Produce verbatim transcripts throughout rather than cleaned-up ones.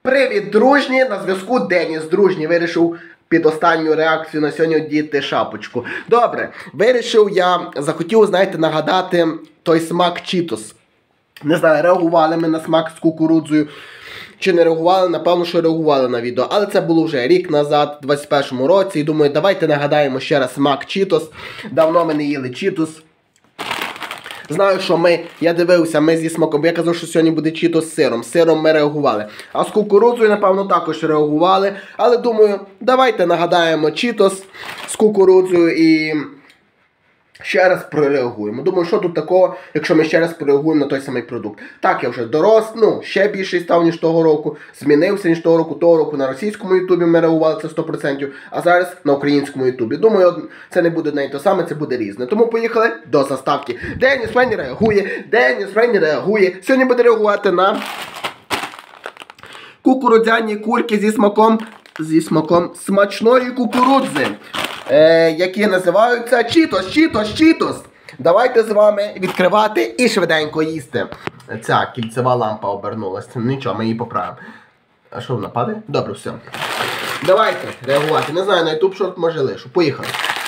Привіт, дружні! На зв'язку Деніс, дружній, вирішив під останню реакцію на сьогодні одіти шапочку. Добре, вирішив я, захотів, знаєте, нагадати той смак Чітос. Не знаю, реагували ми на смак з кукурудзою, чи не реагували, напевно, що реагували на відео. Але це було вже рік назад, у двадцять першому році, і думаю, давайте нагадаємо ще раз смак Чітос. Давно ми не їли Чітос. Знаю, що ми, я дивився, ми зі смаком, я казав, що сьогодні буде Чітос з сиром. З сиром ми реагували. А з кукурудзою, напевно, також реагували. Але думаю, давайте нагадаємо Чітос з кукурудзою і ще раз прореагуємо. Думаю, що тут такого, якщо ми ще раз прореагуємо на той самий продукт. Так, я вже дорос, ну, ще більший став, ніж того року. Змінився, ніж того року. Того року на російському ютубі ми реагували, це сто відсотків. А зараз на українському ютубі. Думаю, це не буде одне й те саме, це буде різне. Тому поїхали до заставки. Деніс Френі реагує, Деніс Френі реагує. Сьогодні буде реагувати на кукурудзяні кульки зі смаком, зі смаком смачної кукурудзи. Е, які називаються Чітос, Чітос, Чітос. Давайте з вами відкривати і швиденько їсти. Ця кільцева лампа обернулася. Нічого, ми її поправимо. А що вона падає? Добре, все. Давайте реагувати. Не знаю, на ютуб шорт може лишу. Поїхали.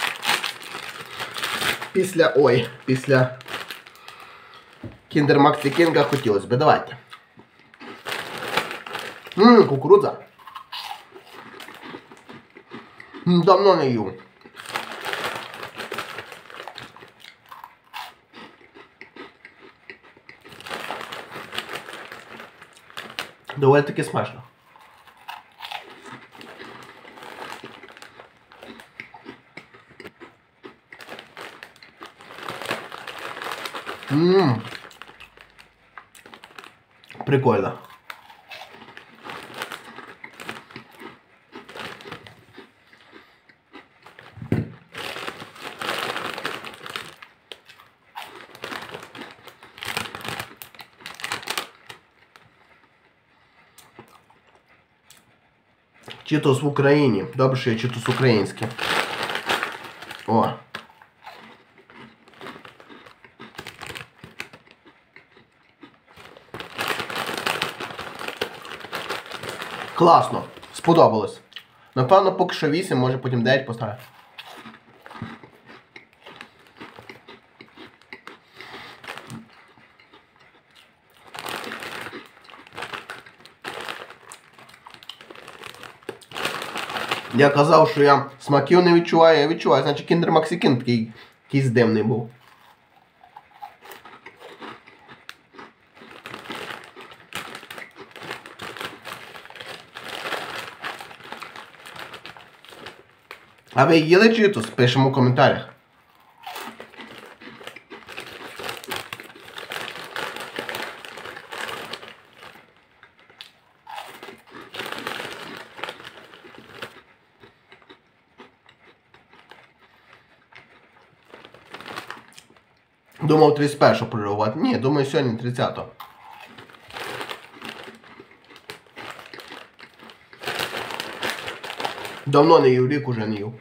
Після, ой, після Kinder Maxi King хотілося б. Давайте. Ммм, кукурудза. Давно не їв. Доволі таки смачно. Ммм. Прикольно. Чітос в Україні. Добре, що є Чітос український. О. Класно. Сподобалось. Напевно, поки що вісім, може потім дев'ять поставлю. Я казав, що я смаків не відчуваю, я відчуваю. Значить, Kinder Maxi King такий якийсь дивний був. А ви їли Чітос? Пишемо в коментарях. Думав тридцять першого прореагувати. Ні, думаю сьогодні тридцятого. Давно не їв, рік уже не їв.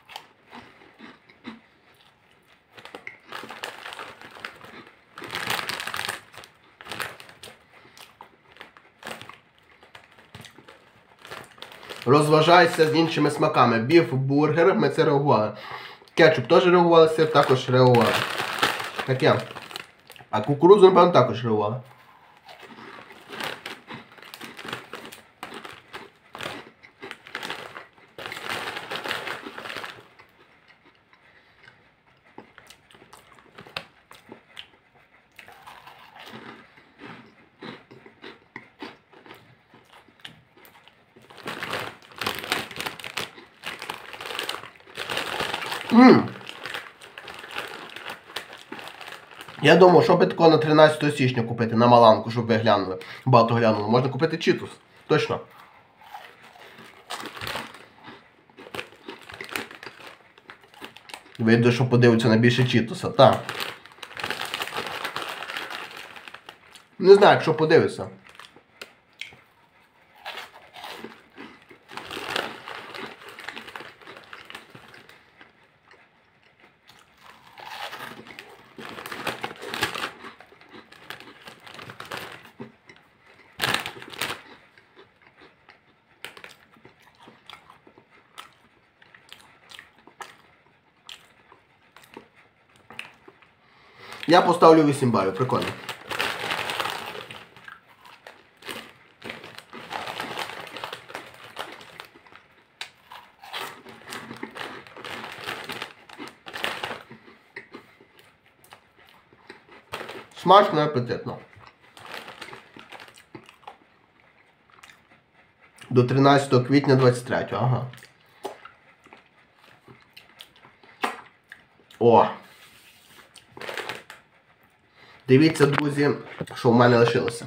Розважайся з іншими смаками. Біф, бургер, ми це реагували. Кетчуп теж реагували, сир також реагували. Таке. А кукурудзу, напевно, також реагували. Ммм. Я думав, що би такого на тринадцятого січня купити, на Маланку, щоб ви глянули. Багато глянули. Можна купити Чітос. Точно. Видно, що подивиться на більше Чітоса, так. Не знаю, якщо подивиться. Я поставлю вісім балів, прикольно. Смачно і апетитно. До тринадцятого квітня двадцять третього, ага. О! Дивіться, друзі, що в мене лишилося.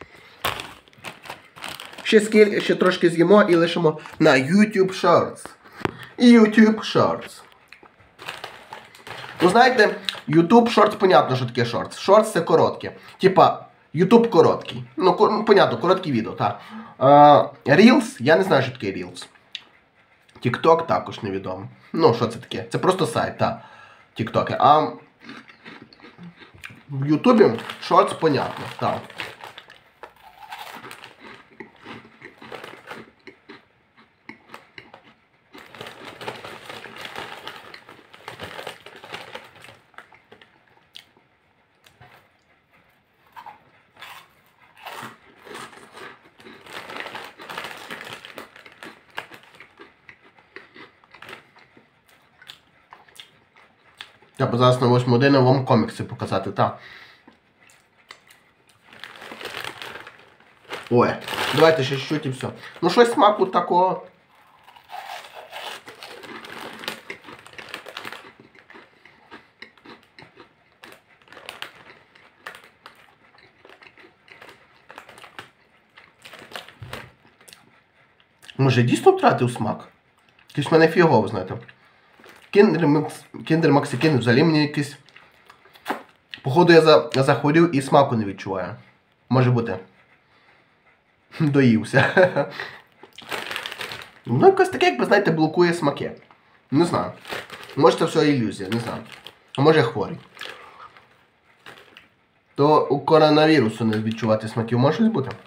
Ще, скіль, ще трошки з'їмо і лишимо на YouTube Shorts. YouTube Shorts. Ну, знаєте, YouTube Shorts, понятно, що таке Shorts. Shorts це коротке. Типа, YouTube короткий. Ну, ну понятно, короткі відео, так. Uh, Reels, я не знаю, що таке Reels. TikTok також невідомо. Ну, що це таке? Це просто сайт, так. TikTok. А в Ютубі Shorts, понятно, так. Я б зараз на восьму годину вам комікси показати, так. Ой, давайте ще чуть і все. Ну щось смаку такого. Може дійсно втратив смак? Якийсь в мене фігово, знаєте. Kinder Maxi взагалі мені якийсь... Походу я, за... я захворів і смаку не відчуваю. Може бути. Доївся. Ну якось таке, якби, знаєте, блокує смаки. Не знаю. Може це все ілюзія, не знаю. А може я хворий. То у коронавірусу не відчувати смаків може щось бути?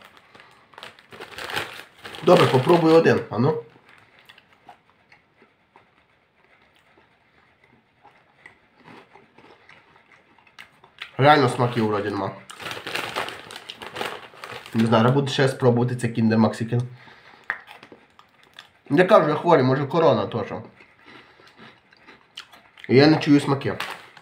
Добре, попробую один, а ну. Реально смаків вроді нема. Не знаю, треба буде ще спробувати це Kinder Maxi. Я кажу, я хворий, може корона теж. І я не чую смаки.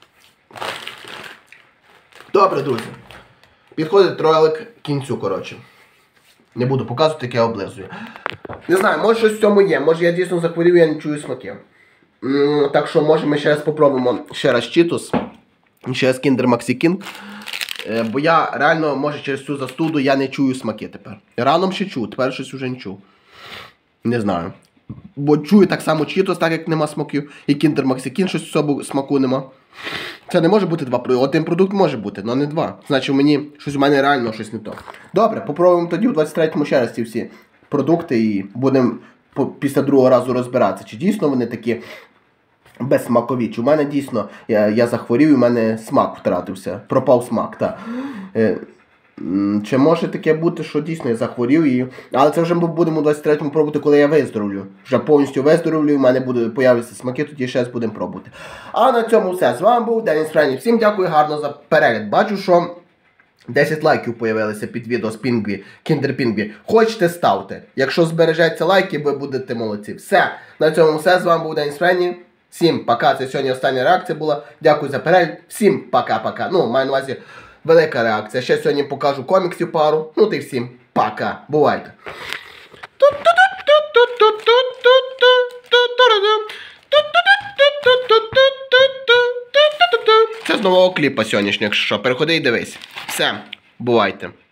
Добре, друзі. Підходить ролик к кінцю, коротше. Не буду показувати, як я облизую. Не знаю, може щось в цьому є. Може я дійсно захворів і я не чую смаки. Так що, може ми ще раз попробуємо ще раз Cheetos. Ще раз Kinder Maxi King. Бо я реально, може через цю застуду я не чую смаки тепер. Раном ще чув, тепер щось вже не чув. Не знаю. Бо чую так само Cheetos, так як нема смаків. І Kinder Maxi King, щось в собі смаку нема. Це не може бути два продукти. Один продукт може бути, але не два. Значить мені, щось у мене реально щось не то. Добре, попробуємо тоді у двадцять третьому ще раз ці всі продукти і будемо після другого разу розбиратися, чи дійсно вони такі безсмакові. Чи у мене дійсно, я, я захворів і у мене смак втратився, пропав смак, так. Е, чи може таке бути, що дійсно я захворів і... Але це вже ми будемо у двадцять третьому пробувати, коли я виздоровлю. Вже повністю виздоровлю і в мене буде появитися смаки, тоді ще раз будемо пробувати. А на цьому все. З вами був Деніс Френі. Всім дякую гарно за перегляд. Бачу, що десять лайків появилися під відео з Пінгві, Kinder Пінгві. Хочете, ставте. Якщо збережеться лайки, ви будете молодці. Все. На цьому все. З вами був Деніс Френі. Всім пока. Це сьогодні остання реакція була. Дякую за перегляд. Всім пока-пока. Ну, маю на увазі велика реакція. Ще сьогодні покажу коміксів пару. Ну, ти всім пока. Бувайте. Це з нового кліпа сьогоднішнього, якщо що. Переходи і дивись. Все. Бувайте.